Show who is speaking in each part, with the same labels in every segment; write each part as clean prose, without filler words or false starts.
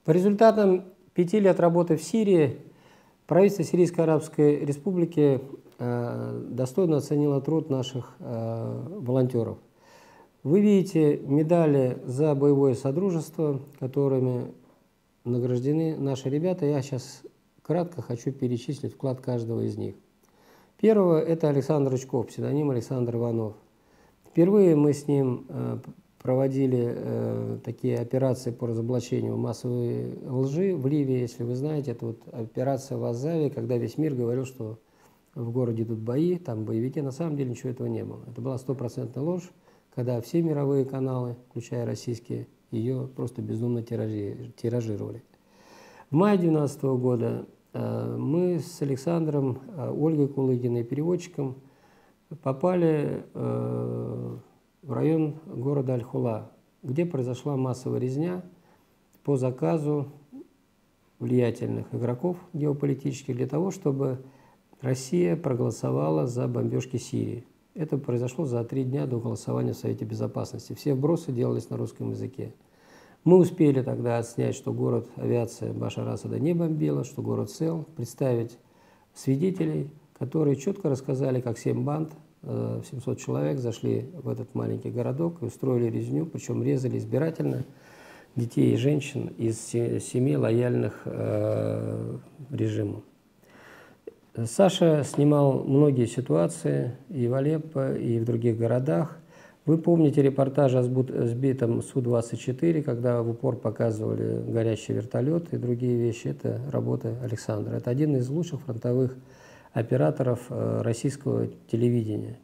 Speaker 1: По результатам 5 лет работы в Сирии правительство Сирийской Арабской Республики достойно оценило труд наших волонтеров. Вы видите медали за боевое содружество, которыми награждены наши ребята. Я сейчас кратко хочу перечислить вклад каждого из них. Первого – это Александр Рычков, псевдоним Александр Иванов. Впервые мы с ним проводили такие операции по разоблачению массовой лжи в Ливии. Если вы знаете, это вот операция в Азаве, когда весь мир говорил, что в городе идут бои, там боевики. На самом деле ничего этого не было. Это была стопроцентная ложь, когда все мировые каналы, включая российские, ее просто безумно тиражировали. В мае 2012 года мы с Александром, Ольгой Кулыгиной, переводчиком, попали в район города Аль-Хула, где произошла массовая резня по заказу влиятельных игроков геополитических для того, чтобы Россия проголосовала за бомбежки Сирии. Это произошло за 3 дня до голосования в Совете Безопасности. Все вбросы делались на русском языке. Мы успели тогда отснять, что город авиация Башара Асада не бомбила, что город цел, представить свидетелей, которые четко рассказали, как 7 банд, 700 человек зашли в этот маленький городок и устроили резню, причем резали избирательно детей и женщин из семей, лояльных режиму. Саша снимал многие ситуации и в Алеппо, и в других городах. Вы помните репортаж о сбитом Су-24, когда в упор показывали горящий вертолет и другие вещи. Это работа Александра. Это один из лучших фронтовых операторов российского телевидения.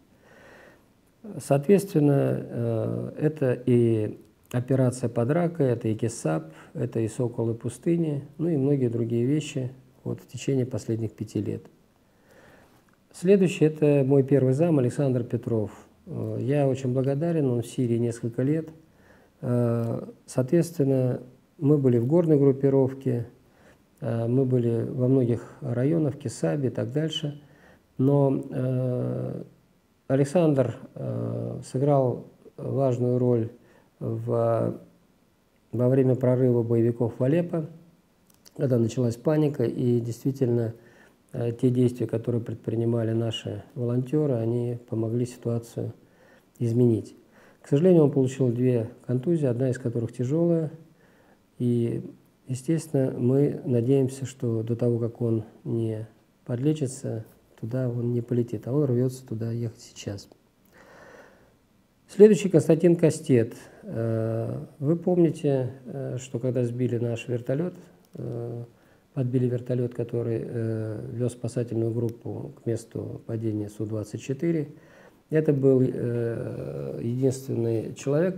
Speaker 1: Соответственно, это и операция под Ракой, это и Кесап, это и Соколы пустыни, ну и многие другие вещи вот в течение последних 5 лет. Следующий – это мой первый зам Александр Петров. Я очень благодарен, он в Сирии несколько лет. Соответственно, мы были в горной группировке, мы были во многих районах, в Кесабе и так дальше. Но Александр сыграл важную роль во время прорыва боевиков в Алеппо, когда началась паника, и действительно те действия, которые предпринимали наши волонтеры, они помогли ситуацию изменить. К сожалению, он получил 2 контузии, одна из которых тяжелая. И, естественно, мы надеемся, что до того, как он не подлечится, туда он не полетит, а он рвется туда ехать сейчас. Следующий – Константин Кастет. Вы помните, что когда сбили наш вертолет, подбили вертолет, который вез спасательную группу к месту падения Су-24. Это был единственный человек,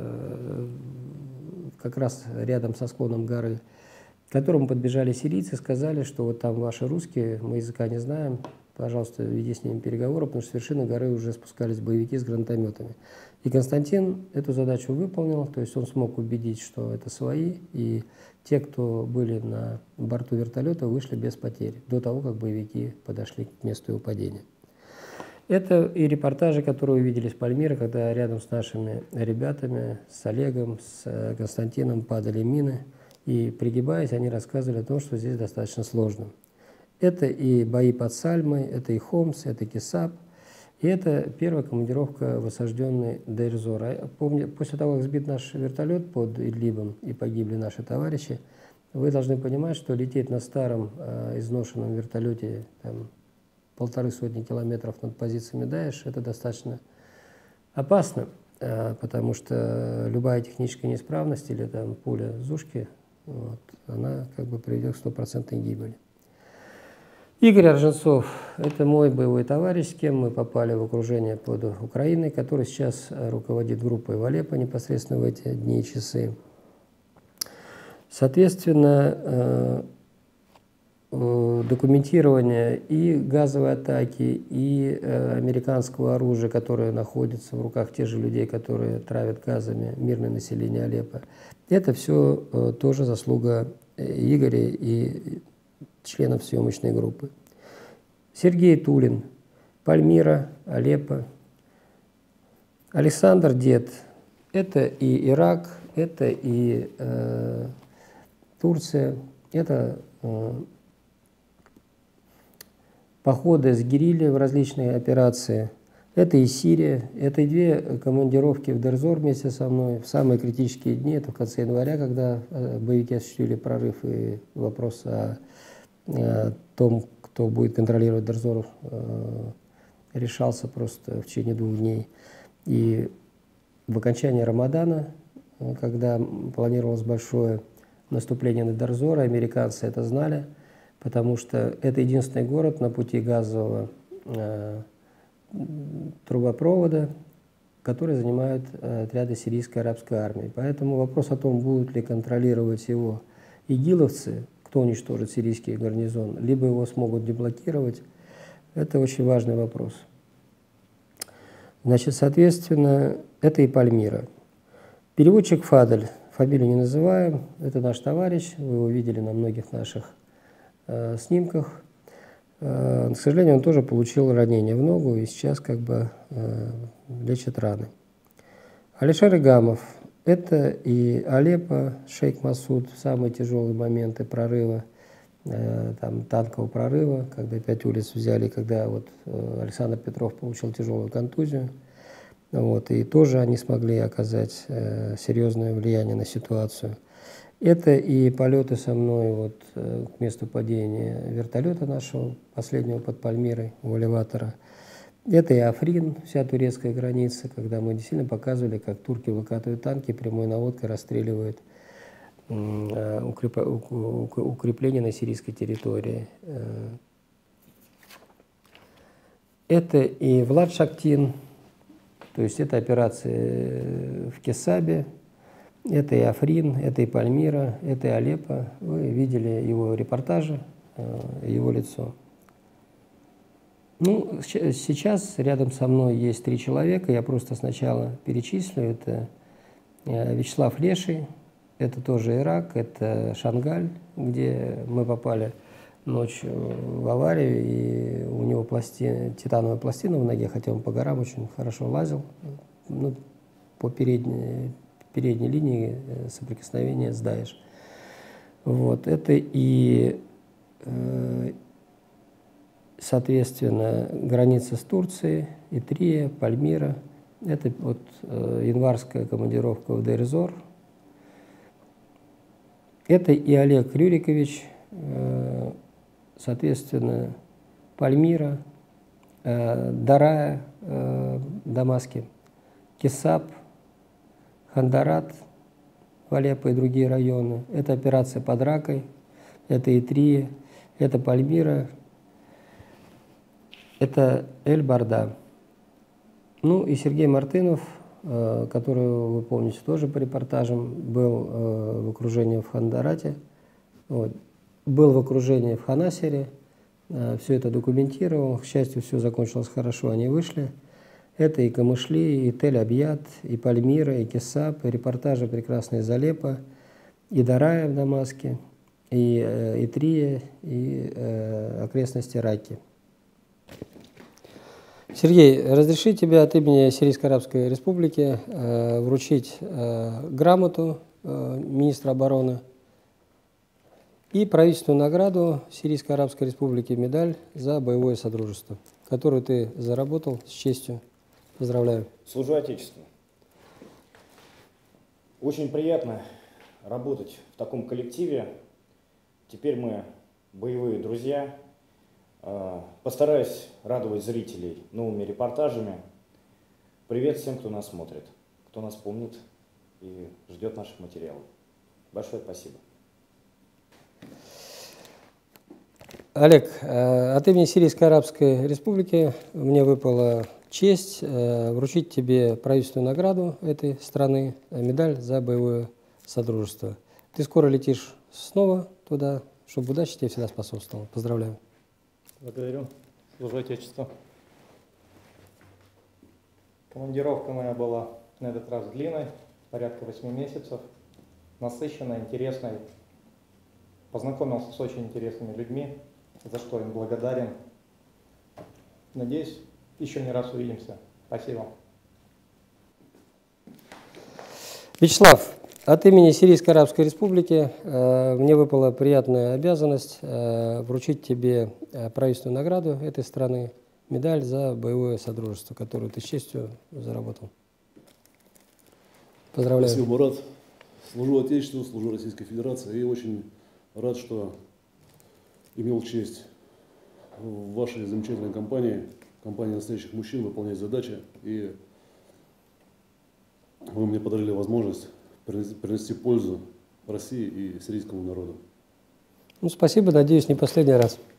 Speaker 1: как раз рядом со склоном горы, к которому подбежали сирийцы, сказали, что вот там ваши русские, мы языка не знаем, пожалуйста, веди с ними переговоры, потому что с вершины горы уже спускались боевики с гранатометами. И Константин эту задачу выполнил, то есть он смог убедить, что это свои, и те, кто были на борту вертолета, вышли без потерь, до того, как боевики подошли к месту его падения. Это и репортажи, которые вы видели с Пальмиры, когда рядом с нашими ребятами, с Олегом, с Константином падали мины, и, пригибаясь, они рассказывали о том, что здесь достаточно сложно. Это и бои под Сальмой, это и Хомс, это Кесап, и это первая командировка в осажденный Дейр-Зор. После того, как сбит наш вертолет под Идлибом и погибли наши товарищи, вы должны понимать, что лететь на старом изношенном вертолете там, 150 километров над позициями Даиш, это достаточно опасно, потому что любая техническая неисправность или там, пуля Зушки, вот, она как бы приведет к 100% гибели. Игорь Орженцов – это мой боевой товарищ, с кем мы попали в окружение под Украиной, который сейчас руководит группой в Алеппо непосредственно в эти дни и часы. Соответственно, документирование и газовой атаки, и американского оружия, которое находится в руках тех же людей, которые травят газами мирное население Алеппо, это все тоже заслуга Игоря и членов съемочной группы. Сергей Тулин, Пальмира, Алеппо. Александр Дед – это и Ирак, это и Турция. Это походы с герильей в различные операции. Это и Сирия, это и 2 командировки в Дерзор вместе со мной в самые критические дни, это в конце января, когда боевики осуществили прорыв, и вопрос о том, кто будет контролировать Дерзор, решался просто в течение 2 дней. И в окончании Рамадана, когда планировалось большое наступление на Дерзор, американцы это знали, потому что это единственный город на пути газового трубопровода, который занимают отряды сирийской арабской армии. Поэтому вопрос о том, будут ли контролировать его игиловцы, кто уничтожит сирийский гарнизон, либо его смогут деблокировать, это очень важный вопрос. Значит, соответственно, это и Пальмира. Переводчик Фадель, фамилию не называем, это наш товарищ, вы его видели на многих наших снимках. К сожалению, он тоже получил ранение в ногу и сейчас как бы лечит раны. Алишер Игамов – это и Алеппо, Шейх Масуд в самые тяжелые моменты прорыва, там, танкового прорыва, когда 5 улиц взяли, когда вот Александр Петров получил тяжелую контузию. Вот, и тоже они смогли оказать серьезное влияние на ситуацию. Это и полеты со мной вот, к месту падения вертолета нашего, последнего под Пальмирой, у элеватора. Это и Африн, вся турецкая граница, когда мы действительно показывали, как турки выкатывают танки, прямой наводкой расстреливают укрепления на сирийской территории. Это и Влад Шактин, то есть это операции в Кесабе. Это и Африн, это и Пальмира, это и Алеппо. Вы видели его репортажи, его лицо. Ну, сейчас рядом со мной есть 3 человека. Я просто сначала перечислю. Это Вячеслав Леший, это тоже Ирак, это Шангаль, где мы попали ночью в аварию, и у него титановая пластина в ноге, хотя он по горам очень хорошо лазил, ну, по передней линии соприкосновения с Даиш. Вот. Это и, соответственно, граница с Турцией, Итрия, Пальмира. Это вот январская командировка в Дейр-эз-Зор. Это и Олег Рюрикович, соответственно, Пальмира, Дарая, Дамаски, Кесап, Хандарат, Алеппо и другие районы. Это операция под Ракой, это Итрия, это Пальмира, это Эль-Барда. Ну и Сергей Мартынов, которого вы помните тоже по репортажам, был в окружении в Хандарате, вот, был в окружении в Ханасере, все это документировал. К счастью, все закончилось хорошо, они вышли. Это и Камышли, и Тель-Абьяд, и Пальмира, и Кесап, и репортажи прекрасные из Алеппо, и Дарая в Дамаске, и Итрия, и окрестности Раки. Сергей, разреши тебе от имени Сирийской Арабской Республики вручить грамоту министра обороны и правительственную награду Сирийской Арабской Республики, медаль за боевое содружество, которую ты заработал с честью. Поздравляю.
Speaker 2: Служу Отечеству. Очень приятно работать в таком коллективе. Теперь мы боевые друзья. Постараюсь радовать зрителей новыми репортажами. Привет всем, кто нас смотрит, кто нас помнит и ждет наших материалов. Большое спасибо.
Speaker 1: Олег, от имени Сирийской Арабской Республики мне выпала честь вручить тебе правительственную награду этой страны, медаль за боевое содружество. Ты скоро летишь снова туда, чтобы удача тебе всегда способствовала. Поздравляю.
Speaker 3: Благодарю. Служу Отечеству. Командировка моя была на этот раз длинной, порядка 8 месяцев, насыщенной, интересной. Познакомился с очень интересными людьми, за что им благодарен. Надеюсь, еще не раз увидимся. Спасибо.
Speaker 1: Вячеслав, От имени Сирийской Арабской Республики мне выпала приятная обязанность вручить тебе правительственную награду этой страны, медаль за боевое содружество, которую ты с честью заработал. Поздравляю.
Speaker 4: Спасибо, Марат. Служу Отечеству, служу Российской Федерации и очень рад, что имел честь в вашей замечательной компании настоящих мужчин, выполнять задачи. И вы мне подарили возможность принести пользу России и сирийскому народу.
Speaker 1: Ну, спасибо, надеюсь, не последний раз.